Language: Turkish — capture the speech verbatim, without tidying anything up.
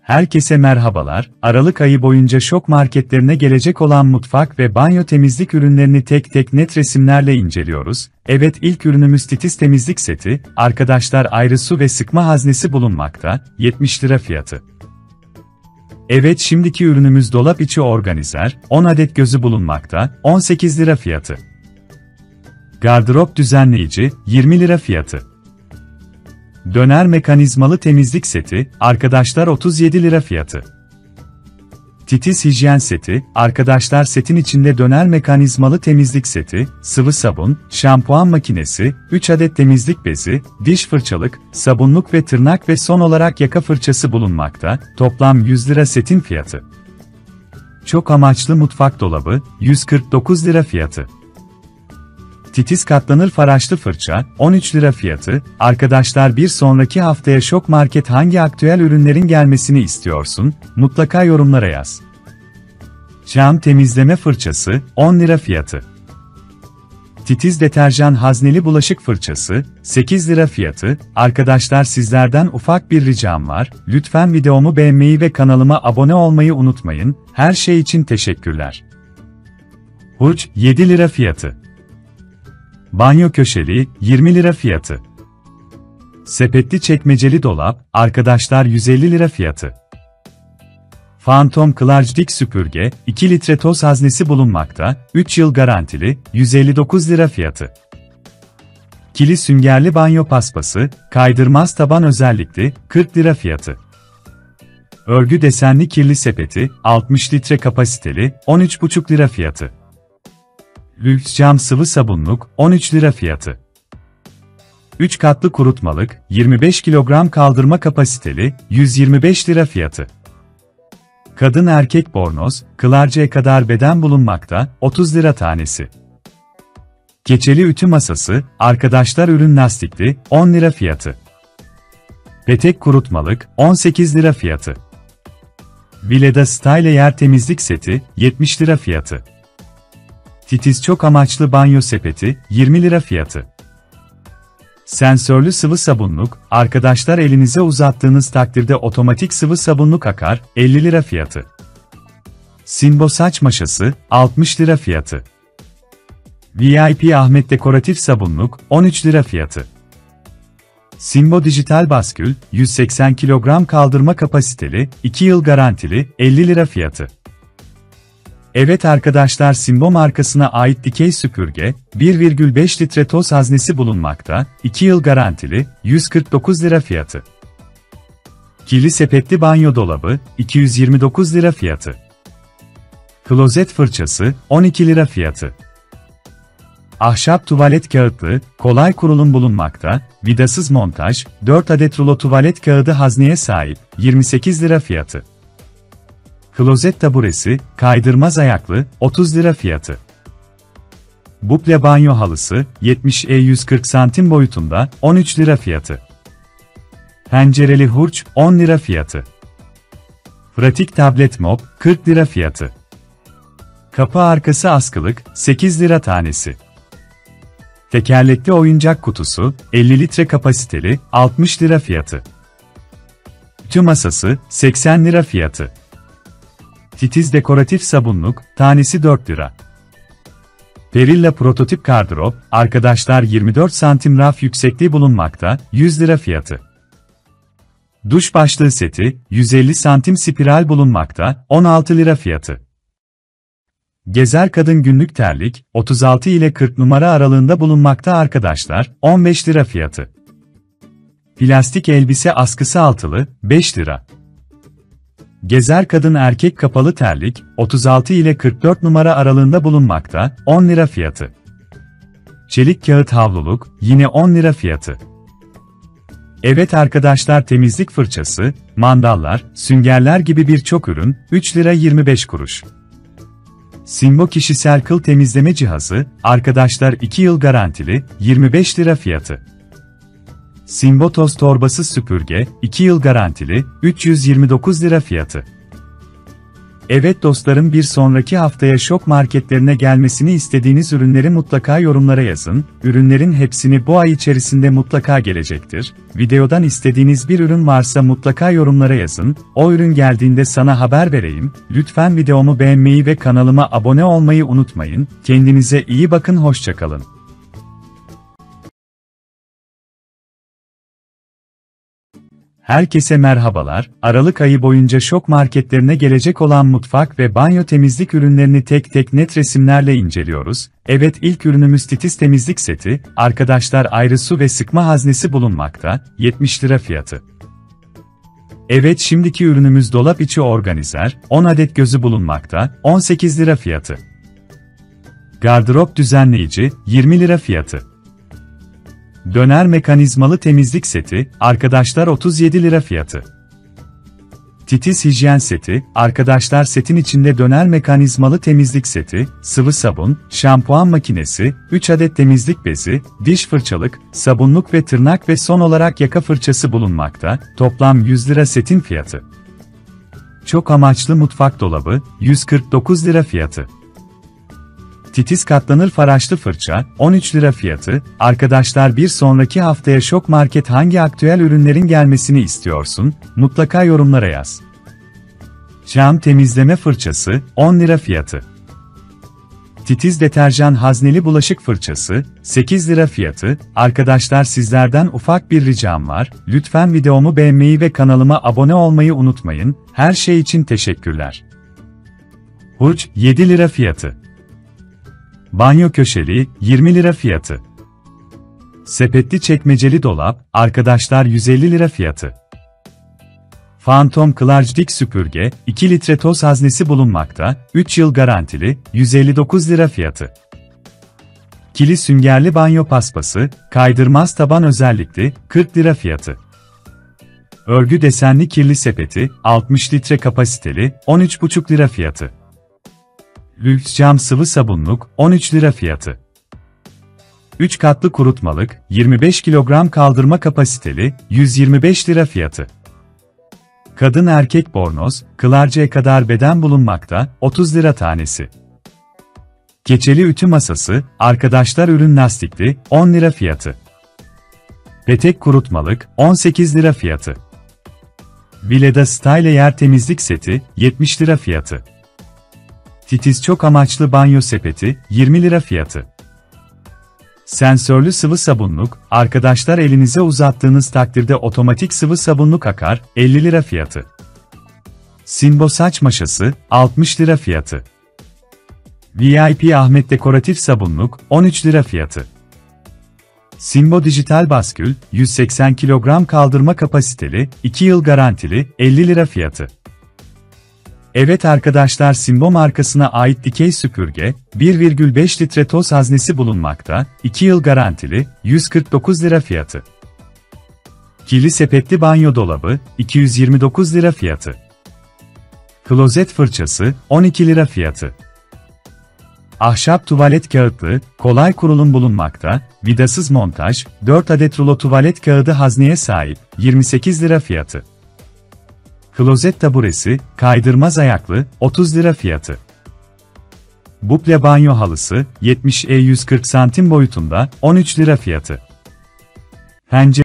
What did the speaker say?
Herkese merhabalar. Aralık ayı boyunca şok marketlerine gelecek olan mutfak ve banyo temizlik ürünlerini tek tek net resimlerle inceliyoruz. Evet, ilk ürünümüz titiz temizlik seti. Arkadaşlar, ayrı su ve sıkma haznesi bulunmakta. yetmiş lira fiyatı. Evet, şimdiki ürünümüz dolap içi organizer. on adet gözü bulunmakta. on sekiz lira fiyatı. Gardırop düzenleyici. yirmi lira fiyatı. Döner mekanizmalı temizlik seti, arkadaşlar otuz yedi lira fiyatı. Titiz hijyen seti, arkadaşlar setin içinde döner mekanizmalı temizlik seti, sıvı sabun, şampuan makinesi, üç adet temizlik bezi, diş fırçalık, sabunluk ve tırnak ve son olarak yaka fırçası bulunmakta, toplam yüz lira setin fiyatı. Çok amaçlı mutfak dolabı, yüz kırk dokuz lira fiyatı. Titiz katlanır faraşlı fırça, on üç lira fiyatı. Arkadaşlar, bir sonraki haftaya Şok Market hangi aktüel ürünlerin gelmesini istiyorsun? Mutlaka yorumlara yaz. Cam temizleme fırçası, on lira fiyatı. Titiz deterjan hazneli bulaşık fırçası, sekiz lira fiyatı. Arkadaşlar, sizlerden ufak bir ricam var. Lütfen videomu beğenmeyi ve kanalıma abone olmayı unutmayın. Her şey için teşekkürler. Hurç, yedi lira fiyatı. Banyo köşeli, yirmi lira fiyatı. Sepetli çekmeceli dolap, arkadaşlar yüz elli lira fiyatı. Phantom Clarge dik süpürge, iki litre toz haznesi bulunmakta, üç yıl garantili, yüz elli dokuz lira fiyatı. Kili süngerli banyo paspası, kaydırmaz taban özellikli, kırk lira fiyatı. Örgü desenli kirli sepeti, altmış litre kapasiteli, on üç buçuk lira fiyatı. Lüks cam sıvı sabunluk, on üç lira fiyatı. üç katlı kurutmalık, yirmi beş kilogram kaldırma kapasiteli, yüz yirmi beş lira fiyatı. Kadın erkek bornoz, kılarcıya kadar beden bulunmakta, otuz lira tanesi. Keçeli ütü masası, arkadaşlar ürün lastikli, on lira fiyatı. Petek kurutmalık, on sekiz lira fiyatı. Vileda Style yer temizlik seti, yetmiş lira fiyatı. Titiz çok amaçlı banyo sepeti, yirmi lira fiyatı. Sensörlü sıvı sabunluk, arkadaşlar elinize uzattığınız takdirde otomatik sıvı sabunluk akar, elli lira fiyatı. Simbo saç maşası, altmış lira fiyatı. V I P Ahmet dekoratif sabunluk, on üç lira fiyatı. Simbo dijital baskül, yüz seksen kilogram kaldırma kapasiteli, iki yıl garantili, elli lira fiyatı. Evet arkadaşlar, Simbo markasına ait dikey süpürge, bir virgül beş litre toz haznesi bulunmakta, iki yıl garantili, yüz kırk dokuz lira fiyatı. Kirli sepetli banyo dolabı, iki yüz yirmi dokuz lira fiyatı. Klozet fırçası, on iki lira fiyatı. Ahşap tuvalet kağıtlı, kolay kurulum bulunmakta, vidasız montaj, dört adet rulo tuvalet kağıdı hazneye sahip, yirmi sekiz lira fiyatı. Klozet taburesi, kaydırmaz ayaklı, otuz lira fiyatı. Buple banyo halısı, yetmiş e yüz kırk santim boyutunda, on üç lira fiyatı. Pencereli hurç, on lira fiyatı. Pratik tablet mop, kırk lira fiyatı. Kapı arkası askılık, sekiz lira tanesi. Tekerlekli oyuncak kutusu, elli litre kapasiteli, altmış lira fiyatı. Ütü masası, seksen lira fiyatı. Titiz dekoratif sabunluk, tanesi dört lira. Perilla prototip gardırop, arkadaşlar yirmi dört santim raf yüksekliği bulunmakta, yüz lira fiyatı. Duş başlığı seti, yüz elli santim spiral bulunmakta, on altı lira fiyatı. Gezer kadın günlük terlik, otuz altı ile kırk numara aralığında bulunmakta arkadaşlar, on beş lira fiyatı. Plastik elbise askısı altılı, beş lira. Gezer kadın erkek kapalı terlik, otuz altı ile kırk dört numara aralığında bulunmakta, on lira fiyatı. Çelik kağıt havluluk, yine on lira fiyatı. Evet arkadaşlar, temizlik fırçası, mandallar, süngerler gibi birçok ürün, üç lira yirmi beş kuruş. Simbo kişisel kıl temizleme cihazı, arkadaşlar iki yıl garantili, yirmi beş lira fiyatı. Simbo toz torbası süpürge, iki yıl garantili, üç yüz yirmi dokuz lira fiyatı. Evet dostlarım, bir sonraki haftaya şok marketlerine gelmesini istediğiniz ürünleri mutlaka yorumlara yazın. Ürünlerin hepsini bu ay içerisinde mutlaka gelecektir. Videodan istediğiniz bir ürün varsa mutlaka yorumlara yazın. O ürün geldiğinde sana haber vereyim. Lütfen videomu beğenmeyi ve kanalıma abone olmayı unutmayın. Kendinize iyi bakın, hoşça kalın. Herkese merhabalar. Aralık ayı boyunca şok marketlerine gelecek olan mutfak ve banyo temizlik ürünlerini tek tek net resimlerle inceliyoruz. Evet, ilk ürünümüz titiz temizlik seti. Arkadaşlar, ayrı su ve sıkma haznesi bulunmakta. yetmiş lira fiyatı. Evet, şimdiki ürünümüz dolap içi organizer. on adet gözü bulunmakta. on sekiz lira fiyatı. Gardırop düzenleyici. yirmi lira fiyatı. Döner mekanizmalı temizlik seti, arkadaşlar otuz yedi lira fiyatı. Titiz hijyen seti, arkadaşlar setin içinde döner mekanizmalı temizlik seti, sıvı sabun, şampuan makinesi, üç adet temizlik bezi, diş fırçalık, sabunluk ve tırnak ve son olarak yaka fırçası bulunmakta. Toplam yüz lira setin fiyatı. Çok amaçlı mutfak dolabı, yüz kırk dokuz lira fiyatı. Titiz katlanır faraşlı fırça, on üç lira fiyatı. Arkadaşlar, bir sonraki haftaya şok market hangi aktüel ürünlerin gelmesini istiyorsun? Mutlaka yorumlara yaz. Cam temizleme fırçası, on lira fiyatı. Titiz deterjan hazneli bulaşık fırçası, sekiz lira fiyatı. Arkadaşlar, sizlerden ufak bir ricam var. Lütfen videomu beğenmeyi ve kanalıma abone olmayı unutmayın. Her şey için teşekkürler. Hurç, yedi lira fiyatı. Banyo köşeli, yirmi lira fiyatı. Sepetli çekmeceli dolap, arkadaşlar yüz elli lira fiyatı. Phantom Clarge dik süpürge, iki litre toz haznesi bulunmakta, üç yıl garantili, yüz elli dokuz lira fiyatı. Kili süngerli banyo paspası, kaydırmaz taban özellikli, kırk lira fiyatı. Örgü desenli kirli sepeti, altmış litre kapasiteli, on üç buçuk lira fiyatı. Lüks cam sıvı sabunluk, on üç lira fiyatı. üç katlı kurutmalık, yirmi beş kilogram kaldırma kapasiteli, yüz yirmi beş lira fiyatı. Kadın erkek bornoz, kılarcıya kadar beden bulunmakta, otuz lira tanesi. Keçeli ütü masası, arkadaşlar ürün lastikli, on lira fiyatı. Petek kurutmalık, on sekiz lira fiyatı. Vileda Style yer temizlik seti, yetmiş lira fiyatı. Titiz çok amaçlı banyo sepeti, yirmi lira fiyatı. Sensörlü sıvı sabunluk, arkadaşlar elinize uzattığınız takdirde otomatik sıvı sabunluk akar, elli lira fiyatı. Simbo saç maşası, altmış lira fiyatı. V I P Ahmet dekoratif sabunluk, on üç lira fiyatı. Simbo dijital baskül, yüz seksen kilogram kaldırma kapasiteli, iki yıl garantili, elli lira fiyatı. Evet arkadaşlar, Simbo markasına ait dikey süpürge, bir virgül beş litre toz haznesi bulunmakta, iki yıl garantili, yüz kırk dokuz lira fiyatı. Kirli sepetli banyo dolabı, iki yüz yirmi dokuz lira fiyatı. Klozet fırçası, on iki lira fiyatı. Ahşap tuvalet kağıtlı, kolay kurulum bulunmakta, vidasız montaj, dört adet rulo tuvalet kağıdı hazneye sahip, yirmi sekiz lira fiyatı. Klozet taburesi, kaydırmaz ayaklı, otuz lira fiyatı. Buple banyo halısı, yetmiş e yüz kırk santim boyutunda, on üç lira fiyatı. Pencere